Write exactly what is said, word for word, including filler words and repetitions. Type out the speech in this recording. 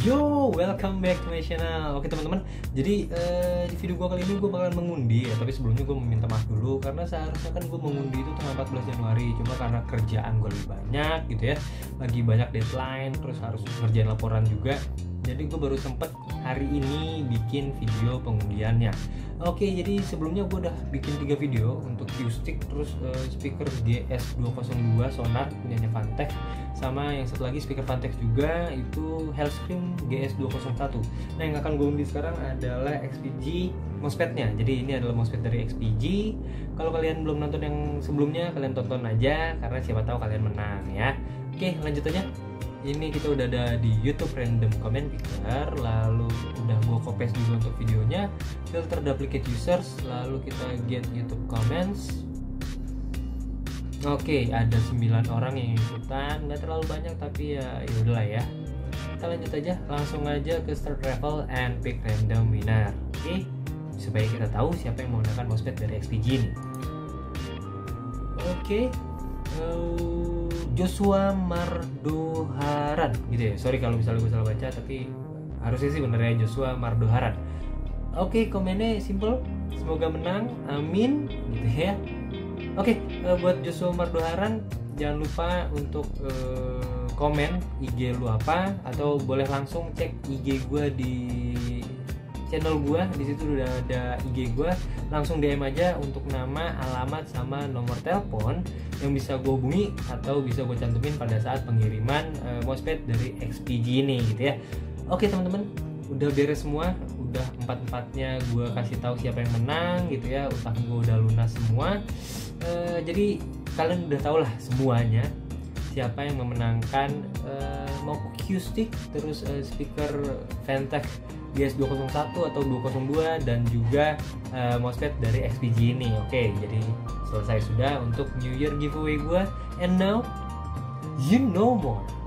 Yo, welcome back to my channel. Oke teman-teman, jadi uh, di video gue kali ini gue bakalan mengundi ya. Tapi sebelumnya gue meminta maaf dulu karena seharusnya kan gue mengundi itu tanggal empat belas Januari. Cuma karena kerjaan gue lebih banyak gitu ya, lagi banyak deadline, terus harus ngerjain laporan juga. Jadi gue baru sempet hari ini bikin video pengundiannya. Oke, jadi sebelumnya gue udah bikin tiga video untuk Q-Stick, terus uh, speaker G S dua nol dua Sonar punyanya Fantech, sama yang satu lagi speaker Fantech juga itu Hellscream G S dua nol satu. Nah, yang akan gue undi sekarang adalah X P G MOSFET-nya. Jadi ini adalah MOSFET dari X P G. Kalau kalian belum nonton yang sebelumnya, kalian tonton aja karena siapa tahu kalian menang ya. Oke, lanjut aja. Ini kita udah ada di YouTube Random Comment Picker, lalu udah gua copy paste juga untuk videonya, filter duplicate users, lalu kita get YouTube comments. Oke, ada sembilan orang yang ikutan, nggak terlalu banyak tapi ya yaudahlah ya. Kita lanjut aja, langsung aja ke start raffle and pick random winner. Oke, supaya kita tahu siapa yang menggunakan MOSFET dari X P G ini. Oke. Uh, Joshua Mardoharan gitu ya, sorry kalau misalnya gue salah baca, tapi harusnya sih bener ya, Joshua Mardoharan. Oke, komennya simple, semoga menang, amin gitu ya. Oke, uh, buat Joshua Mardoharan jangan lupa untuk uh, komen I G lu apa, atau boleh langsung cek I G gue di channel gue, di situ udah ada I G gue, langsung D M aja untuk nama, alamat, sama nomor telepon yang bisa gue hubungi atau bisa gue cantumin pada saat pengiriman uh, MOSFET dari X P G ini gitu ya. Oke teman-teman, udah beres semua, udah empat-empatnya gue kasih tahu siapa yang menang gitu ya, utang gue udah lunas semua. Uh, jadi kalian udah tau lah semuanya siapa yang memenangkan uh, mau Q-Stick, terus uh, speaker Fantech G S dua nol satu atau dua nol dua, dan juga uh, MOSFET dari X P G ini. Oke, jadi selesai sudah untuk New Year giveaway gue. And now you know more.